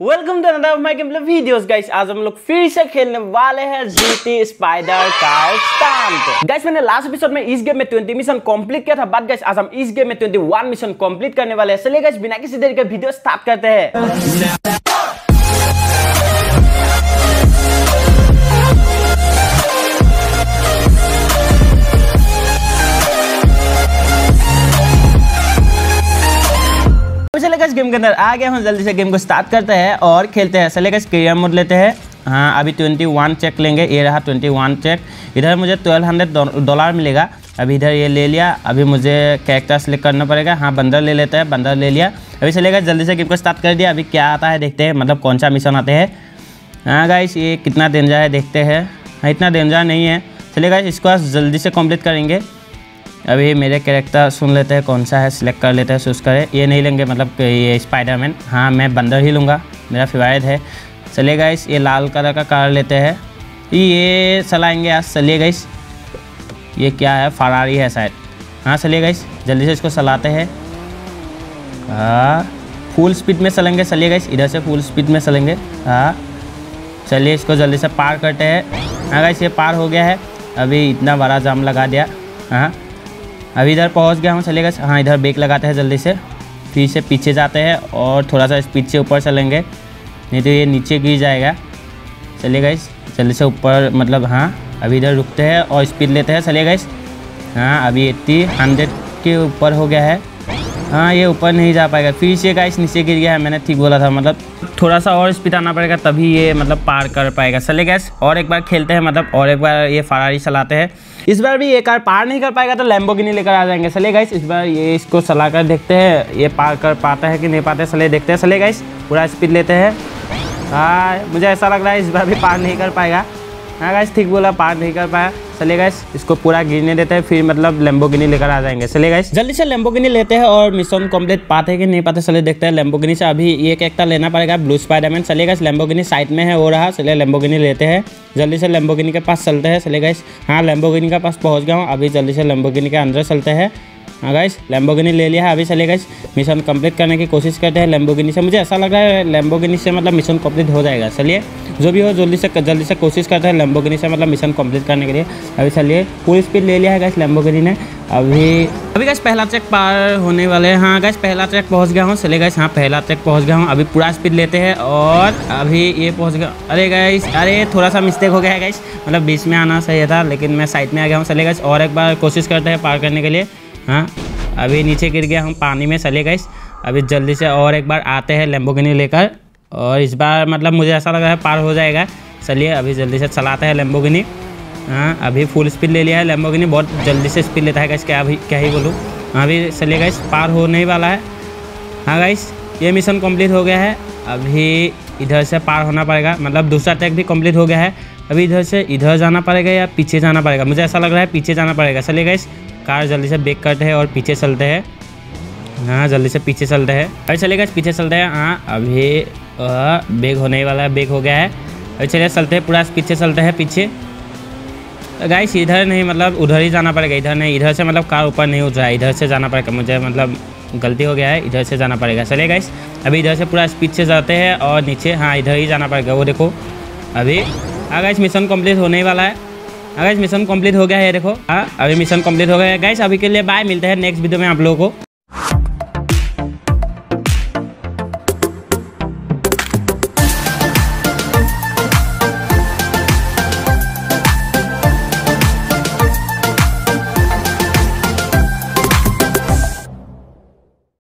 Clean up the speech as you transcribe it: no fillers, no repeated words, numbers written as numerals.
Welcome to another of my gameplay videos guys. आज हम लोग फिर से खेलने वाले हैं GT spider car stunt. Guys मैंने लास्ट एपिसोड में इस गेम में 20 मिशन कंप्लीट किया था, बट गाइस आज हम इस गेम में 21 मिशन कंप्लीट करने वाले हैं। चलिए गाइस बिना किसी देरी के वीडियो स्टार्ट करते हैं। चले गाइस गेम के अंदर आ गया हूँ, जल्दी से गेम को स्टार्ट करते हैं और खेलते हैं। चले गाइस कैरियर मोड लेते हैं। हाँ अभी 21 चेक लेंगे, ये रहा 21 चेक। इधर मुझे $1200 मिलेगा। अभी इधर ये ले लिया। अभी मुझे कैरेक्टर सेलेक्ट करना पड़ेगा। हाँ बंदर ले लेते हैं, बंदर ले लिया। अभी चले गाइस जल्दी से गेम को स्टार्ट कर दिया। अभी क्या आता है देखते हैं, मतलब कौन सा मिशन आते हैं। हाँ गाइस ये कितना डेंजर है देखते हैं। हाँ इतना डेंजर नहीं है। चलिए गाइस इसको जल्दी से कंप्लीट करेंगे। अभी मेरे कैरेक्टर सुन लेते हैं कौन सा है, सिलेक्ट कर लेते हैं, चूज करें। ये नहीं लेंगे, मतलब ये स्पाइडरमैन। हाँ मैं बंदर ही लूँगा, मेरा फेवरेट है। चलिए गाइस ये लाल कलर का कार लेते हैं, ये चलाएंगे आज। चलिए गाइस ये क्या है, फरारी है शायद। हाँ चलिए गाइस जल्दी से इसको चलाते हैं। हाँ फुल स्पीड में चलेंगे। चलिए गाइस इधर से फुल स्पीड में चलेंगे। हाँ चलिए इसको जल्दी से पार करते हैं। हाँ गाइस ये पार हो गया है। अभी इतना बड़ा जाम लगा दिया। हाँ अभी इधर पहुंच गया हूँ। चलिए गाइस हाँ इधर ब्रेक लगाते हैं जल्दी से, फिर से पीछे जाते हैं और थोड़ा सा स्पीड से ऊपर चलेंगे, नहीं तो ये नीचे गिर जाएगा। चलिए गाइस जल्दी से ऊपर, मतलब हाँ अभी इधर रुकते हैं और स्पीड लेते हैं। चलिए गाइस हाँ अभी 100 के ऊपर हो गया है। हाँ ये ऊपर नहीं जा पाएगा, फिर से गाइस नीचे गिर गया है। मैंने ठीक बोला था, मतलब थोड़ा सा और स्पीड आना पड़ेगा तभी ये मतलब पार कर पाएगा। चलिए गाइस और एक बार खेलते हैं, मतलब और एक बार ये फरारी चलाते हैं। इस बार भी ये कार पार नहीं कर पाएगा तो लैम्बोर्गिनी लेकर आ जाएंगे। चलिए गाइस इस बार ये इसको चला कर देखते हैं, ये पार कर पाता है कि नहीं पाते। चलिए देखते हैं। चलिए गाइस पूरा स्पीड लेते हैं। हाँ मुझे ऐसा लग रहा है इस बार भी पार नहीं कर पाएगा। हाँ गाइस ठीक बोला, पार नहीं कर पाया। चलिए गाइस इसको पूरा गिरने देते हैं, फिर मतलब लैम्बोर्गिनी लेकर आ जाएंगे। चलिए गाइस जल्दी से लैम्बोर्गिनी लेते हैं और मिशन कंप्लीट पाते हैं कि नहीं पाते। चलिए देखते हैं। लैम्बोर्गिनी से अभी ये कैरेक्टर लेना पड़ेगा, ब्लू स्पाइडरमैन। चलिए गाइस लैम्बोर्गिनी साइड में है, वो रहा। चलिए लैम्बोर्गिनी लेते हैं, जल्दी से लैम्बोर्गिनी के पास चलते हैं। चलिए गाइस हाँ लैम्बोर्गिनी के पास पहुँच गया हूँ। अभी जल्दी से लैम्बोर्गिनी के अंदर चलते हैं। हाँ गाइस लैम्बोर्गिनी ले लिया है। अभी चलिए गाइस मिशन कंप्लीट करने की कोशिश करते हैं लैम्बोर्गिनी से। मुझे ऐसा लग रहा है लैम्बोर्गिनी से मतलब मिशन कंप्लीट हो जाएगा। चलिए जो भी हो जल्दी से कोशिश करते हैं लैम्बोर्गिनी से मतलब मिशन कंप्लीट करने के लिए। अभी चलिए फुल स्पीड ले लिया है गाइस लैम्बोर्गिनी ने। अभी गाइस पहला ट्रैक पार होने वाले हैं। हाँ गाइस पहला ट्रैक पहुँच गया हूँ। चलिए गाइस हाँ पहला ट्रैक पहुँच गया हूँ। अभी पूरा स्पीड लेते हैं और अभी ये पहुँच गया। अरे गाइस अरे थोड़ा सा मिस्टेक हो गया है गाइस, मतलब बीच में आना सही था लेकिन मैं साइड में आ गया हूँ। चलिए गाइस और एक बार कोशिश करते हैं पार करने के लिए। हाँ अभी नीचे गिर गया हम पानी में। चलिए गाइस अभी जल्दी से और एक बार आते हैं लैम्बोर्गिनी लेकर, और इस बार मतलब मुझे ऐसा लग रहा है पार हो जाएगा। चलिए अभी जल्दी से चलाते हैं लैम्बोर्गिनी। हाँ अभी फुल स्पीड ले लिया है लैम्बोर्गिनी, बहुत जल्दी से स्पीड लेता है गाइस, क्या ही बोलूँ। अभी चलिए गाइस पार होने वाला है। हाँ गाइस ये मिशन कंप्लीट हो गया है। अभी इधर से पार होना पड़ेगा, मतलब दूसरा ट्रैक भी कंप्लीट हो गया है। अभी इधर से इधर जाना पड़ेगा या पीछे जाना पड़ेगा, मुझे ऐसा लग रहा है पीछे जाना पड़ेगा। चलिए गाइस कार जल्दी से ब्रेक करते हैं और पीछे चलते हैं। हाँ जल्दी से पीछे चलते हैं। अभी चलिए गाइस पीछे चलते हैं। हाँ अभी ब्रेक होने वाला है, ब्रेक हो गया है। अभी चलिए चलते हैं, पूरा पीछे चलते हैं पीछे। गाइस इधर नहीं, मतलब उधर ही जाना पड़ेगा, इधर नहीं। इधर से मतलब कार ऊपर नहीं उठ रहा है, इधर से जाना पड़ेगा। मुझे मतलब गलती हो गया है, इधर से जाना पड़ेगा। चलिए गाइस अभी इधर से पूरा स्पीड से जाते हैं और नीचे हाँ इधर ही जाना पड़ेगा, वो देखो। अभी हाँ गाइस मिशन कंप्लीट होने वाला है। हाँ गाइस मिशन कंप्लीट हो गया है, देखो। हाँ अभी मिशन कंप्लीट हो गया है गाइस। अभी के लिए बाय, मिलते हैं नेक्स्ट वीडियो में आप लोगों को।